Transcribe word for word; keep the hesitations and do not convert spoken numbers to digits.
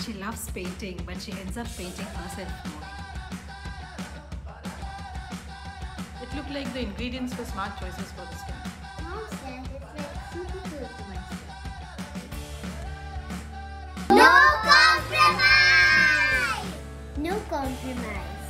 She loves painting, but she ends up painting herself more. It looked like the ingredients were smart choices for the skin. Mom says it's like super good to my skin. No compromise! No compromise.